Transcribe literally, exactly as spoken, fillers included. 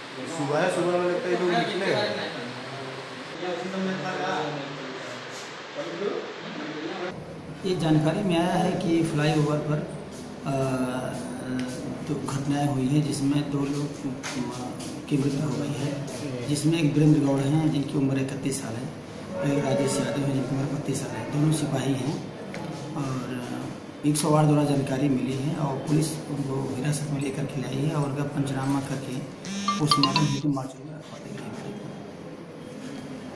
सुबह सुबह में लगता है लोग निकले। ये जानकारी में आया है कि फ्लाईओवर पर दो घटनाएं हुई हैं जिसमें दो लोग की मृत्यु हो गई है, जिसमें एक वीरेंद्र गौड़ हैं जिनकी उम्र इकतीस साल है, एक राजेश यादव हैं जिनकी उम्र बत्तीस साल है। दोनों सिपाही हैं और एक सौ आठ द्वारा जानकारी मिली है और पुलिस उनको हिरासत में लेकर के लाई है और उनका पंचनामा करके पोस्टमार्टम हेतु मार्च में रखवा देगी।